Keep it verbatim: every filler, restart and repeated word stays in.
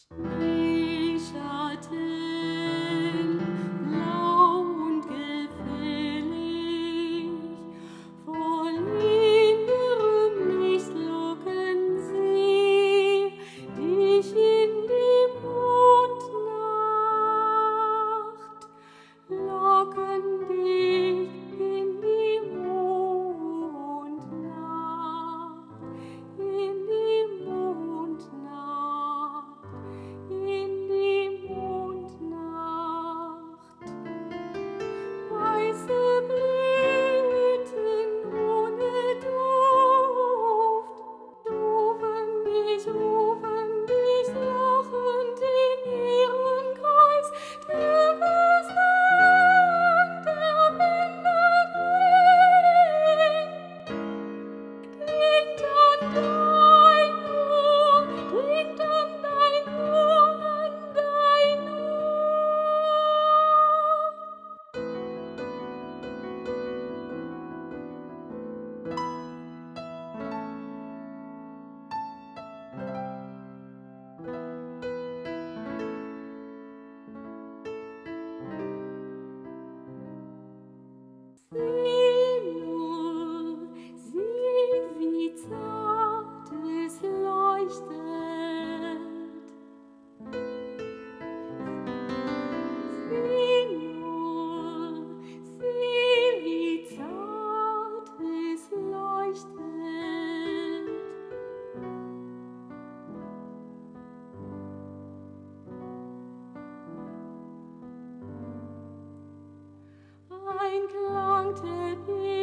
Schneeschatten, blau und gefällig, vor linderem Licht locken sie dich in die Mondnacht, locken dich in die Mondnacht, in die Mondnacht, in die Mondnacht. Weiße Blüten ohne Duft, rufen dich, rufen dich lachend in ihren Kreis. Der Gesang der Winde dringt, dringt an dein Ohr, dringt an dein Ohr, an dein Ohr. Sieh nur, sieh, wie zart es leuchtet. Sieh nur, sieh, wie zart es leuchtet. Ein Klangteppich